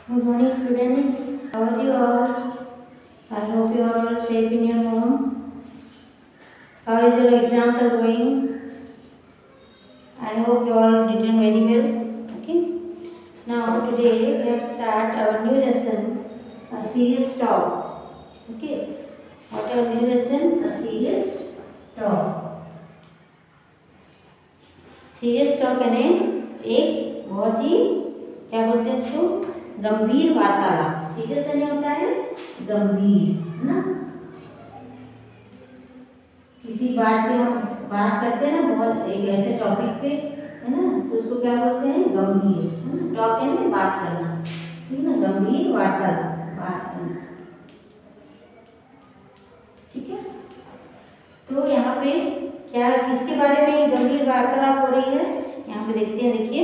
Good morning, students. How are you all? I hope you are all safe in your home. How is your exams are going? I hope you all written very well. Okay. Now today we have start our new lesson, a serious talk. Okay. What our new lesson? A serious talk. Serious talk यानी एक बहुत ही क्या बोलते हैं उसको, गंभीर वार्तालाप। Serious यानी होता है गंभीर, है ना। किसी बात पे हम बात करते हैं ना, बहुत एक ऐसे टॉपिक पे, है ना, तो उसको क्या बोलते हैं, गंभीर, है ना। टॉक यानी बात करना, ठीक है ना, गंभीर वार्तालाप, बात करना, ठीक है। तो यहाँ पे क्या, किसके बारे में गंभीर वार्तालाप हो रही है, यहाँ पे देखते हैं। देखिए,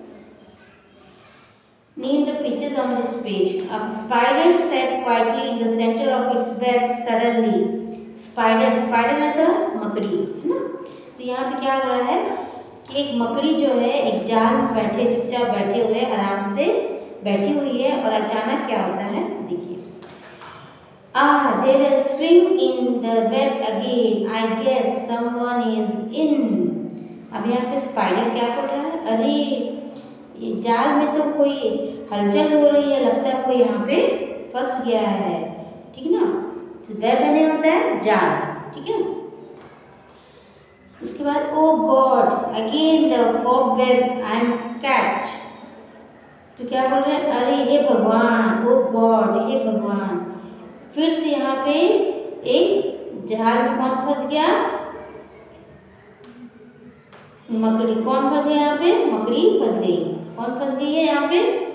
name the pictures on this page. A spider sat quietly in the center of its web. Suddenly, spider मतलब मकड़ी, है ना। तो यहाँ पे क्या हो रहा है कि एक मकड़ी जो है एक जाल में बैठे, चुपचाप बैठे हुए, आराम से बैठी हुई है, और अचानक क्या होता है, देखिए, there is swing in the web again. I guess someone is in. अब यहाँ पे स्पाइडर क्या बोल रहा है, अरे ये जाल में तो कोई हलचल हो रही है, लगता है कोई यहाँ पे फंस गया है, ठीक ना। वेब बने होता है जाल, ठीक है। उसके बाद oh god again the cobweb and catch. तो क्या बोल रहे हैं, अरे हे भगवान, ओ गॉड, हे भगवान, फिर से यहाँ पे एक जाल में कौन फंस गया, मकड़ी। कौन फंस गया यहाँ पे, मकड़ी फंस गई। कौन फंस गई है यहाँ पे,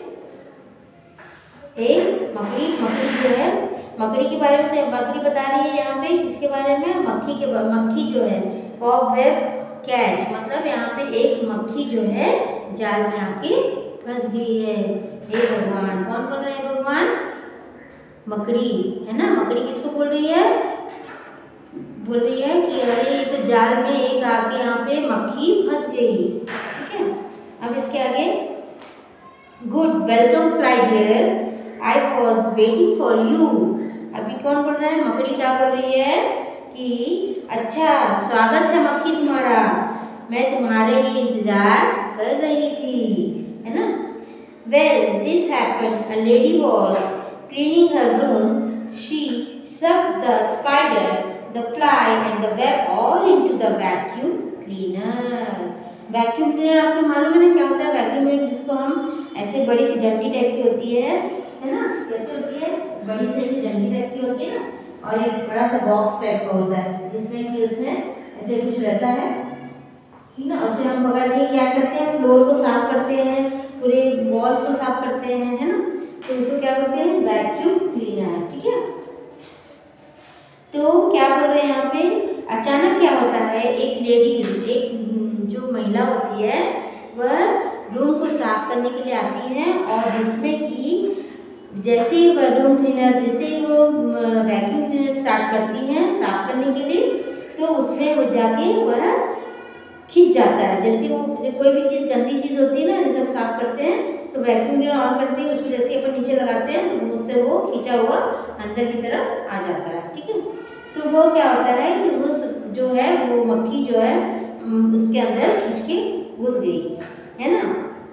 एक मकड़ी। मकड़ी जो है, मकड़ी के बारे में तो मकड़ी बता रही है यहाँ पे, किसके बारे में, मक्खी के। मक्खी जो है कॉबवेब कैच, मतलब यहाँ पे एक मक्खी जो है जाल में आके फंस गई है। हे भगवान, कौन बोल रहा है, भगवान, मकड़ी, है ना। मकड़ी किसको बोल रही है, बोल रही है कि अरे ये तो जाल में एक आके यहाँ पे मक्खी फंस गई, ठीक है। अब इसके आगे, good welcome fly dear, I was waiting for you. अभी कौन बोल रहा है, मकड़ी क्या बोल रही है कि अच्छा स्वागत है मक्खी तुम्हारा, मैं तुम्हारे ही इंतजार कर रही थी, है ना। Well this happened, a lady was cleaning her room. She shoved the spider, the fly and the web all into the vacuum cleaner. Vacuum cleaner आपको मालूम है ना क्या होता है, वैक्यूम क्लीनर जिसको हम ऐसे बड़ी सी डंडी टाइप की होती है ना, कैसे होती है, बड़ी सी डंडी टाइप की होती है ना, और एक बड़ा सा बॉक्स टाइप का होता है जिसमें कि उसमें ऐसे कुछ रहता है, ठीक ना। उससे हम पकड़ के क्या करते हैं, फ्लोर को साफ करते हैं, पूरे वॉल्स को साफ करते हैं, है ना। तो उसको क्या बोलते हैं, वैक्यूम क्लीनर, ठीक है। तो क्या बोल रहे हैं यहाँ पे, अचानक क्या होता है, एक लेडीज, एक जो महिला होती है, वह रूम को साफ करने के लिए आती है, और जिसमें कि जैसे ही वह रूम क्लीनर, जैसे ही वो वैक्यूम क्लीनर स्टार्ट करती हैं साफ करने के लिए, तो उसमें वो जाके वह खिंच जाता है। जैसे वो कोई भी चीज़, गंदी चीज़ होती है ना, जैसे हम साफ करते हैं तो वैक्यूम क्लीनर ऑन करते हैं, उसको जैसे अपन नीचे लगाते हैं तो उससे वो खींचा हुआ अंदर की तरफ आ जाता है, ठीक है। तो वो क्या होता है कि वो जो है, वो मक्खी जो है उसके अंदर खींच के घुस गई, है ना।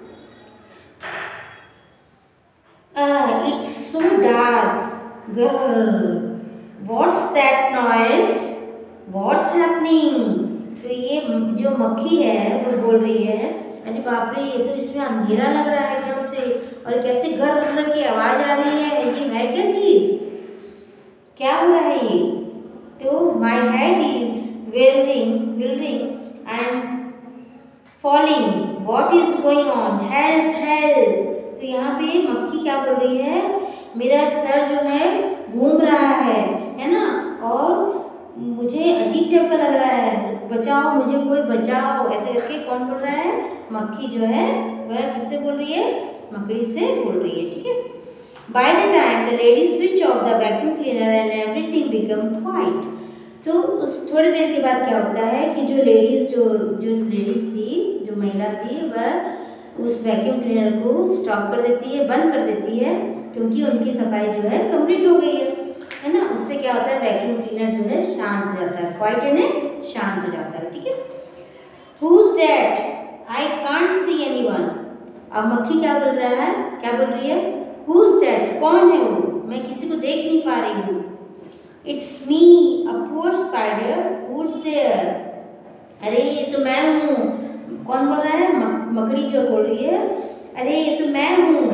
It's so dark girl, what's that noise, what's happening. तो ये जो मक्खी है वो बोल रही है, अरे बाप रे, ये तो इसमें अंधेरा लग रहा है एकदम से, और कैसे घर घर की आवाज़ आ रही है, ये है क्या चीज़, क्या हो रहा है ये। तो my head is wildering and falling, what is going on, help help. तो यहाँ पे मक्खी क्या बोल रही है, मेरा सर जो है घूम रहा है ना, और मुझे अजीब टाइप का लग रहा है, बचाओ मुझे, कोई बचाओ, ऐसे करके कौन बोल रहा है, मक्खी जो है वह किससे बोल रही है, मकड़ी से बोल रही है, ठीक है। By the time the lady switch off the vacuum cleaner and everything become quiet. तो उस थोड़ी देर के बाद क्या होता है कि जो लेडीज थी, जो महिला थी, वह उस वैक्यूम क्लीनर को स्टॉप कर देती है, बंद कर देती है, क्योंकि उनकी सफाई जो है कंप्लीट हो गई है ना। उससे क्या होता है, वैक्यूम क्लीनर जो है शांत हो जाता है, क्वाइट यानी शांत हो जाता है, ठीक है। Who's that? I can't see anyone. अब मक्खी क्या बोल रहा है, क्या बोल रही है, Who's that? कौन है वो, मैं किसी को देख नहीं पा रही हूँ। It's me, a poor spider. Who's there? अरे ये तो मैं हूँ। कौन बोल रहा है, मकड़ी जो बोल रही है, अरे ये तो मैं हूँ।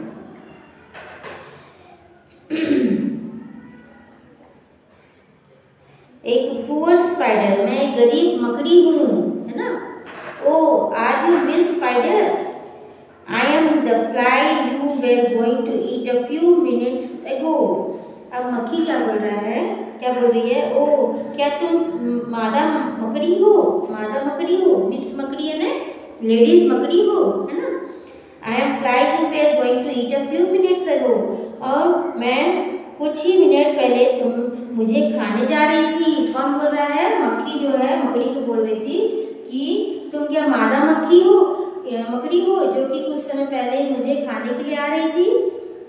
एक पुअर स्पाइडर, मैं एक गरीब मकड़ी हूँ, है ना। Oh are you miss spider? I am the fly you were going to eat a few minutes ago. अब मक्खी क्या बोल रहा है, क्या बोल रही है, ओ क्या तुम मादा मकड़ी हो, मादा मकड़ी हो, मिस मकड़ी है ना, लेडीज मकड़ी हो, है ना। I am fly you were going to eat a few minutes ago, और मैं कुछ ही मिनट पहले तुम मुझे खाने जा रही थी। कौन बोल रहा है, मक्खी जो है मकड़ी को बोल रही थी कि तुम क्या मादा मक्खी हो, मकड़ी हो, जो कि कुछ समय पहले मुझे खाने के लिए आ रही थी।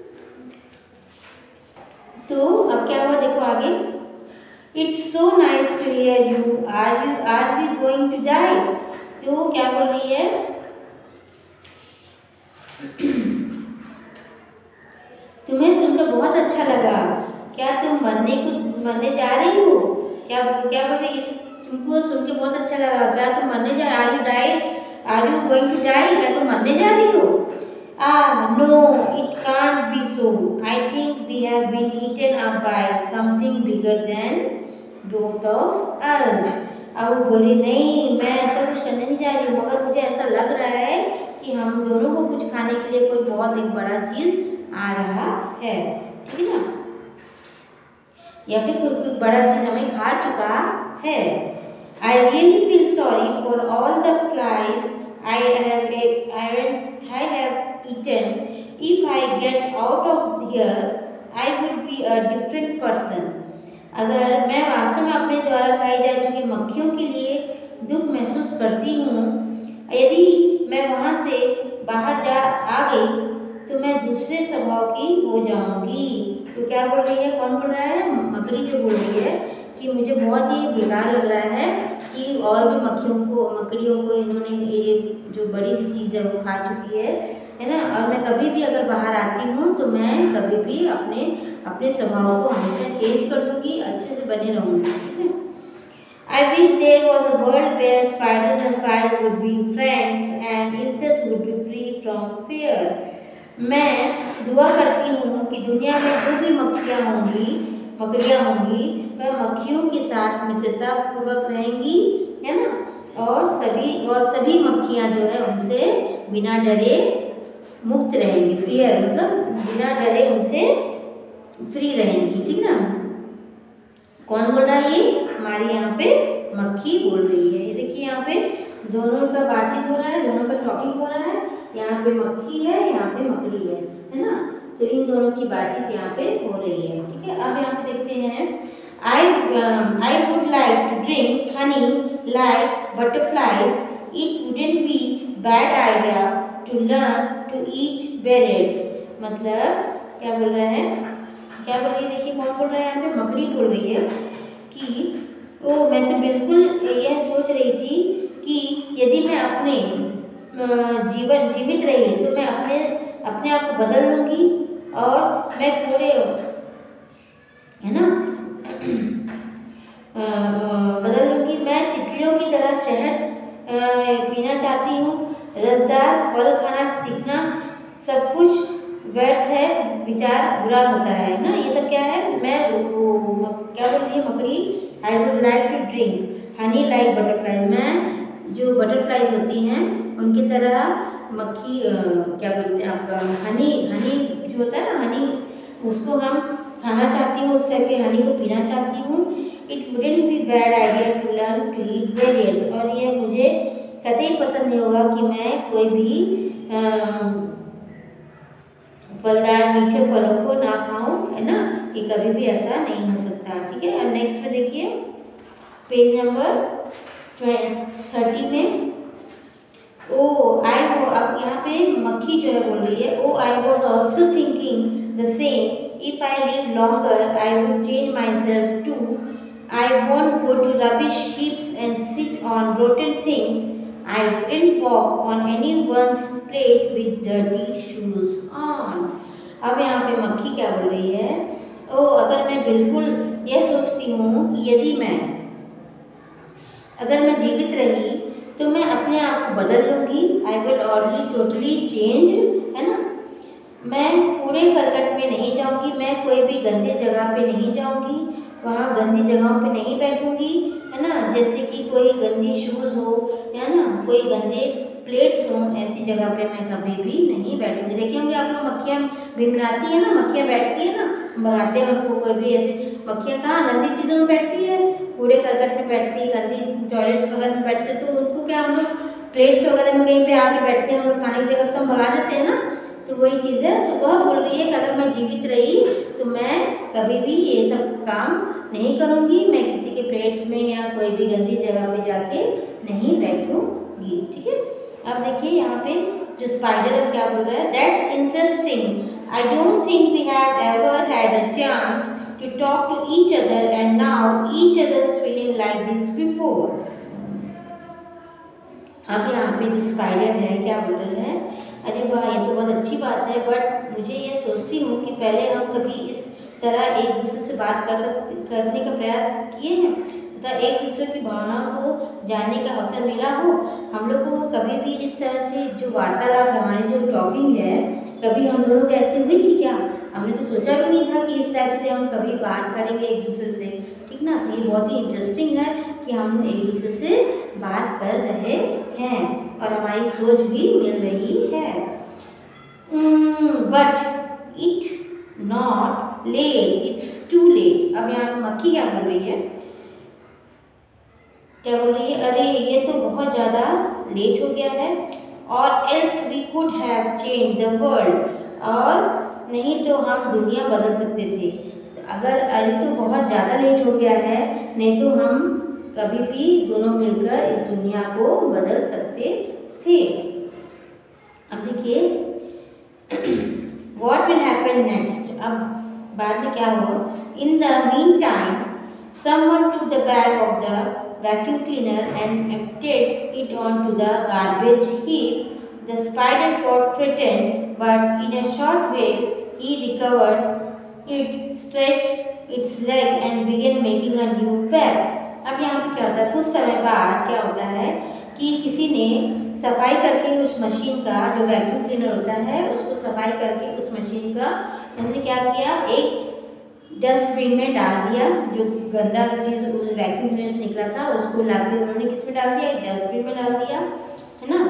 तो अब क्या हुआ देखो आगे, it's so nice to hear you, are we going to die. तो क्या बोल रही है, तुम्हें सुनकर बहुत अच्छा लगा, क्या तुम मरने जा रही हो, क्या क्या बोल रही है, तुमको सुनकर बहुत अच्छा लगा, क्या तुम मरने जा, are you going to die, क्या तुम मरने जा रही हो। No, it can't be so. I think we have been eaten up by something bigger than both of us. अब वो बोली नहीं, मैं ऐसा कुछ करने नहीं जा रही हूँ, मगर मुझे ऐसा लग रहा है कि हम दोनों को कुछ खाने के लिए कोई बहुत एक बड़ा चीज़ आ रहा है, ठीक है ना, या फिर कोई बड़ा चीज़ हमें खा चुका है। I really feel sorry for all the flies I have eaten. If I get out of here, I will be a different person. अगर मैं वास्तव में अपने द्वारा खाई जा चुकी मक्खियों के लिए दुख महसूस करती हूँ, यदि मैं वहाँ से बाहर आ गई तो मैं दूसरे स्वभाव की हो जाऊँगी। तो क्या बोल रही है, कौन बोल रहा है, मकड़ी जो बोल रही है कि मुझे बहुत ही बेकार लग रहा है कि और भी मकड़ियों को इन्होंने ये जो बड़ी सी चीज़ है वो खा चुकी है ना, और मैं कभी भी अगर बाहर आती हूँ तो मैं कभी भी अपने स्वभाव को हमेशा चेंज कर दूँगी, अच्छे से बने रहूँगी, ठीक है। I wish there was a world where spiders and flies would be friends and insects would be free from fear. मैं दुआ करती हूँ कि दुनिया में जो भी मक्खियाँ होंगी, मकड़ियाँ होंगी, वह मक्खियों के साथ मित्रता पूर्वक रहेंगी, है ना, और सभी मक्खियाँ जो है उनसे बिना डरे मुक्त रहेंगी। फियर मतलब बिना डरे उनसे फ्री रहेंगी, ठीक ना। कौन बोल रहा है, ये हमारी यहाँ पे मक्खी बोल रही है। ये देखिए यहाँ पे दोनों का बातचीत हो रहा है, दोनों का टॉकिंग हो रहा है। यहाँ पे मक्खी है, यहाँ पे मकड़ी है ना, तो इन दोनों की बातचीत यहाँ पे हो रही है, ठीक है। अब यहाँ पे देखते हैं, I would like to drink honey like butterflies. It wouldn't be bad idea to learn to eat berries. मतलब क्या बोल रहा है, क्या बोल रही है, देखिए कौन बोल रहा है, यहाँ पे मकड़ी बोल रही है कि ओ मैं तो बिल्कुल यह सोच रही थी कि यदि मैं अपने जीवित रही तो मैं अपने आप को बदल लूँगी और मैं पूरे, है ना, बदल लूँगी। मैं तितलियों की तरह शहद पीना चाहती हूँ, रसदार फल खाना सीखना सब कुछ व्यर्थ है, विचार बुरा होता है ना, ये सब क्या है, मैं क्या बोल रही है मकड़ी, I would like to drink honey like butterflies. मैं जो बटरफ्लाइज होती हैं उनकी तरह मक्खी क्या बोलते हैं आपका हनी जो होता है ना, हनी, उसको हम खाना चाहती हूँ, उस टाइप के हनी को पीना चाहती हूँ। It wouldn't be bad idea to learn to eat berries, और ये मुझे कतई पसंद नहीं होगा कि मैं कोई भी फलदार मीठे फलों को ना खाऊं, है ना, ये कभी भी ऐसा नहीं हो सकता, ठीक है। और नेक्स्ट में देखिए पेज नंबर 30 में, ओ आई हो, अब यहाँ पे पे मक्खी जो है बोल रही है, oh I was also thinking the same, if I live longer I would change myself too, I won't go to rubbish heaps and sit on rotten things, I wouldn't walk on anyone's plate with dirty shoes on. अब यहाँ पे मक्खी क्या बोल रही है, ओ अगर मैं बिल्कुल यह सोचती हूँ कि यदि अगर मैं जीवित रही तो मैं अपने आप को बदल लूँगी, I will already totally change, है ना। मैं कूड़े करकट में नहीं जाऊँगी, मैं कोई भी गंदे जगह पे नहीं जाऊँगी, वहाँ गंदी जगहों पे नहीं बैठूँगी, है ना, जैसे कि कोई गंदी शूज़ हो या ना कोई गंदे प्लेट्स हों, ऐसी जगह पे मैं कभी भी नहीं बैठूँगी। देखे होंगे आप लोग मक्खियाँ भिमराती है ना, मक्खियाँ बैठती है ना, भगाते हैं उनको, कोई भी ऐसे मक्खियाँ कहाँ गंदी चीज़ों में बैठती है, कूड़े करकट में बैठती है, गंदी टॉयलेट्स वगैरह में बैठते हैं, तो उनको क्या हम लोग प्लेट्स वगैरह में कहीं पे आके बैठते हैं, हम लोग खाने की जगह तो हम भगा देते हैं ना। तो वही चीज़ है, तो वह बोल रही है कि अगर मैं जीवित रही तो मैं कभी भी ये सब काम नहीं करूँगी, मैं किसी के प्लेट्स में या कोई भी गंदी जगह पे जाके नहीं बैठूँगी, ठीक है। अब देखिए यहाँ पे जो स्पाइडर है क्या बोल रहा है, that's interesting, I don't think we have ever had a chance to talk to each other and now each other's feeling like this before. अब यहाँ पे जो स्पाइडर है क्या बोल रहे हैं, अरे वाह ये तो बहुत अच्छी बात है, बट मुझे ये सोचती हूँ कि पहले हम कभी इस तरह एक दूसरे से बात करने का प्रयास किए हैं तथा एक दूसरे की भावनाओं को जानने का अवसर मिला हो। हम लोग को कभी भी इस तरह से जो वार्तालाप हमारी जो टॉकिंग है, कभी हम दोनों को ऐसी हुई थी क्या? हमने तो सोचा भी नहीं था कि इस टाइप से हम कभी बात करेंगे एक दूसरे से, ठीक ना। तो ये बहुत ही इंटरेस्टिंग है कि हम एक दूसरे से बात कर रहे हैं और हमारी सोच भी मिल रही है। But it's not late, it's too late. अब यहाँ मक्खी क्या बोल रही है, क्या बोल रही है, अरे ये तो बहुत ज़्यादा लेट हो गया है, और else we could have change the world, और नहीं तो हम दुनिया बदल सकते थे। तो अगर अरे तो बहुत ज़्यादा लेट हो गया है, नहीं तो हम कभी भी दोनों मिलकर इस दुनिया को बदल सकते थे। अब देखिए व्हाट विल हैपन नेक्स्ट, अब बाद में क्या हुआ। In the meantime someone took the bag of the vacuum cleaner and emptied it onto the garbage heap. The spider got frightened, but in a short way he recovered it, stretched its leg and began making a new web. अब यहाँ पे क्या होता है, कुछ समय बाद क्या होता है कि किसी ने सफाई करके उस मशीन का, जो वैक्यूम क्लीनर होता है, उसको सफाई करके उस मशीन का उन्होंने क्या किया, एक डस्टबिन में डाल दिया। जो गंदा चीज़ वैक्यूम क्लीनर से निकला था उसको लाके उन्होंने किस में डाल दिया, एक डस्टबिन में डाल दिया, है ना।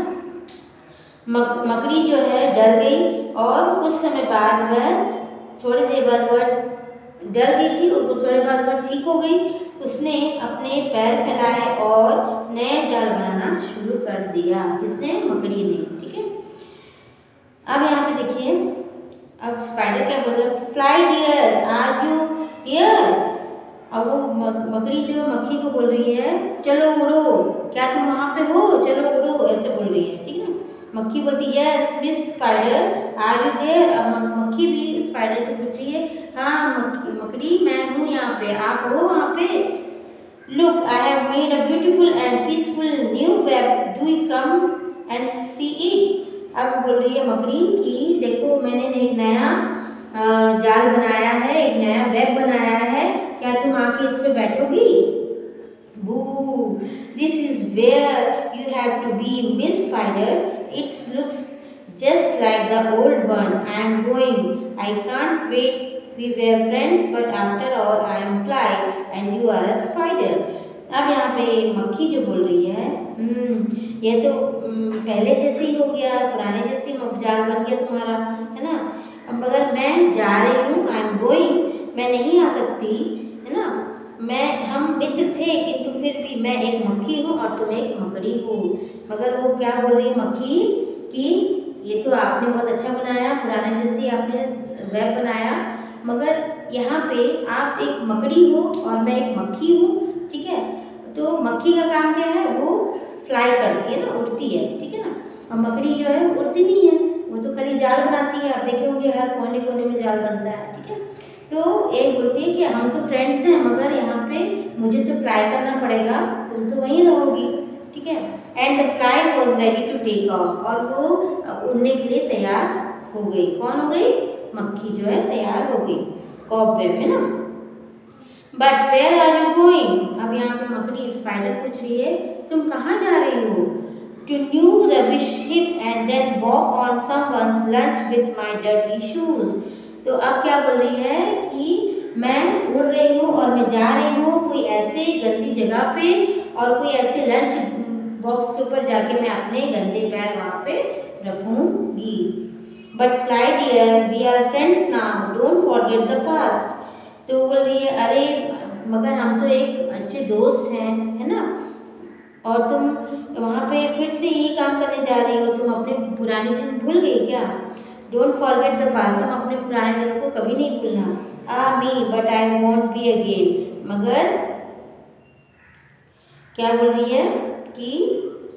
मकड़ी जो है डर गई, और कुछ समय बाद वह, थोड़ी देर बाद वह डर गई थी और थोड़े बाद वह ठीक हो गई। उसने अपने पैर फैलाए और नए जाल बनाना शुरू कर दिया। किसने? मकड़ी ने, ठीक है। अब यहाँ पे देखिए, अब स्पाइडर क्या बोल रहा है, fly dear are you here. अब वो मकड़ी जो मक्खी को बोल रही है, चलो उड़ो, क्या तुम वहाँ पे हो, चलो उड़ो, ऐसे बोल रही है, ठीक है ना। मक्खी बोलती है yes miss spider are you there. अब मक्खी भी स्पाइडर से पूछ रही है, हाँ मकड़ी मैं हूँ यहाँ पे, आप हो वहाँ पे। Look I have made a beautiful and peaceful new web, do you come and see it. अब बोल रही है मकड़ी कि देखो मैंने एक नया जाल बनाया है, एक नया वेब बनाया है, क्या तुम आके इस पे बैठोगी। Boo, this is where you have to be miss spider, it's looks just like the old one, I am going, I can't wait, we were friends but after all I am fly and you are a spider. अब यहाँ पे मक्खी जो बोल रही है, ये तो पहले जैसे ही हो गया, पुराने जैसे जाल बन गया तुम्हारा, है ना। अब मगर मैं जा रही हूँ, आई एम गोइंग, मैं नहीं आ सकती, है ना। हम मित्र थे किंतु फिर भी मैं एक मक्खी हूँ और तुम एक मकड़ी हो। मगर वो क्या बोल रही है मक्खी कि ये तो आपने बहुत अच्छा बनाया, पुराने जैसे आपने वेब बनाया, मगर यहाँ पे आप एक मकड़ी हो और मैं एक मक्खी हूँ, ठीक है। तो मक्खी का काम क्या है, वो फ्लाई करती है ना, उड़ती है, ठीक है ना। और मकड़ी जो है उड़ती नहीं है, वो तो खाली जाल बनाती है। आप देखे होंगे हर कोने कोने में जाल बनता है, ठीक है। तो एक बोलती है कि हम तो फ्रेंड्स हैं, मगर यहाँ पे मुझे तो फ्लाई करना पड़ेगा, तुम तो वहीं रहोगी, ठीक है। And the fly was ready to take off, और वो उड़ने के लिए तैयार हो गई। कौन हो गई? मक्खी जो है तैयार हो गई, कॉबवेब, है ना। But where are you going? अब यहाँ पे मकड़ी स्पाइडर पूछ रही है, तुम कहाँ जा रही हो? To new rubbish heap and then walk on someone's lunch with my dirty shoes. तो अब क्या बोल रही है कि मैं उड़ रही हूँ और मैं जा रही हूँ कोई ऐसे गंदी जगह पे, और कोई ऐसे लंच बॉक्स के ऊपर जाके मैं अपने गंदे पैर वहाँ पे रखूँगी। But fly dear, we are friends now, don't forget the past. तो बोल रही है, अरे मगर हम तो एक अच्छे दोस्त हैं, है ना, और तुम वहाँ पे फिर से यही काम करने जा रही हो, तुम अपने पुराने दिन भूल गई क्या? डोंट फॉरगेट द पास्ट, तुम अपने पुराने दिनों को कभी नहीं भूलना। Me but I won't be again, मगर क्या बोल रही है कि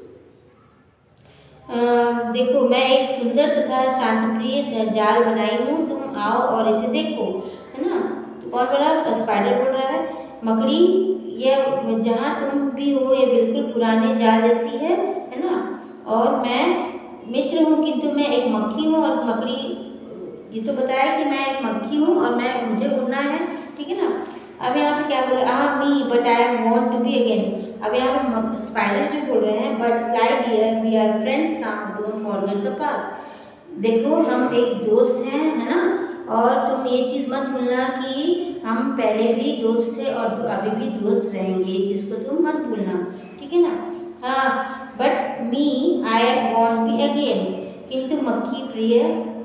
देखो मैं एक सुंदर तथा शांतप्रिय जाल बनाई हूँ, तुम आओ और इसे देखो, है ना। तो कौन बोल रहा है? स्पाइडर बोल रहा है। मकड़ी, ये जहाँ तुम भी हो ये बिल्कुल पुराने जाल जैसी है ना, और मैं मित्र हूँ, किंतु मैं एक मक्खी हूँ। और मकड़ी ये तो बताया कि मैं एक मक्खी हूँ और मुझे उड़ना है, ठीक है ना। अब यहाँ पे क्या बोल रहे हैं? Me but I want to be again. अब यहाँ पे स्पाइडर जो बोल रहे हैं, but fly dear, we are friends now, don't forget the past. देखो हम एक दोस्त हैं, है ना, और तुम ये चीज़ मत भूलना कि हम पहले भी दोस्त थे और अभी भी दोस्त रहेंगे, ये चीज़ को तुम मत भूलना, ठीक है ना। हाँ, but me I won't be again, किंतु मक्खी प्रिय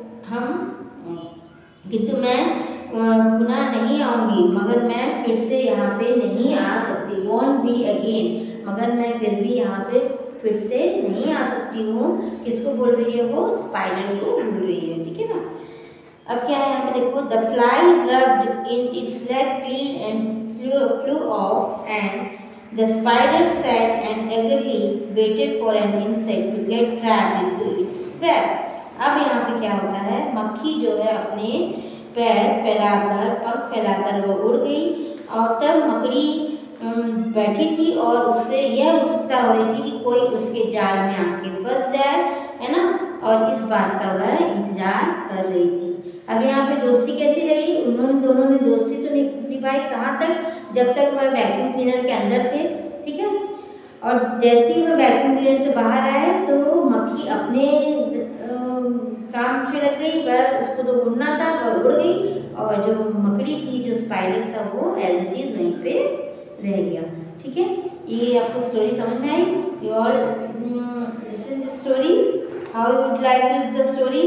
किंतु मैं पुनः नहीं आऊँगी, मगर मैं फिर से यहाँ पे नहीं आ सकती। वॉन्ट बी अगेन, मगर मैं फिर भी यहाँ पे फिर से नहीं आ सकती हूँ। किसको बोल रही है? वो स्पाइडर को बोल रही है, ठीक है ना। अब क्या है यहाँ पे देखो, the fly rubbed in its leg clean and flew off and the spider sat and eagerly waited for an insect to get trapped into its web। अब यहाँ पे क्या होता है, मक्खी जो है अपने पैर फैलाकर, पंख फैलाकर वो उड़ गई, और तब मकड़ी बैठी थी और उससे यह उत्सुकता हो रही थी कि कोई उसके जाल में आके फंस जाए, है ना, और इस बात का वह इंतजार कर रही थी। अब यहाँ पे दोस्ती कैसी रही? उन्होंने दोनों ने दोस्ती तो निभाई, कहाँ तक? जब तक वह वैक्यूम क्लीनर के अंदर थे, ठीक है। और जैसे ही वह वैक्यूम क्लीनर से बाहर आए तो मक्खी अपने काम से लग गई, वह उसको तो उड़ना था, वह उड़ गई, और जो मकड़ी थी, जो स्पाइडर था, वो एज इट इज वहीं पे रह गया, ठीक है। ये आपको स्टोरी समझ में आई? You all listen the story, how you would like the story,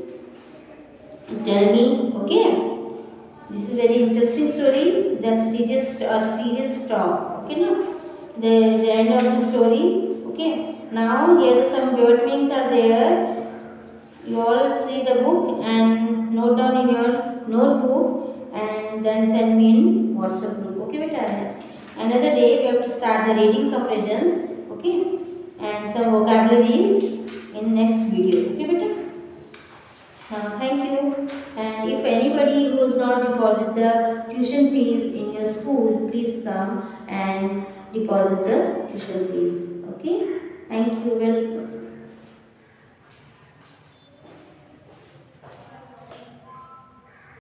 tell me, okay. This is very interesting story, the serious talk, okay ना, the end of the story, okay। Now here some word meanings are there. You all see the book and note down in your notebook and then send me in WhatsApp group, okay beta। Another day we have to start the reading comprehensions, okay, and some vocabularies in next video, okay beta। Thank you, and if anybody who is not deposit the tuition fees in your school, please come and deposit the tuition fees, okay। Thank you, well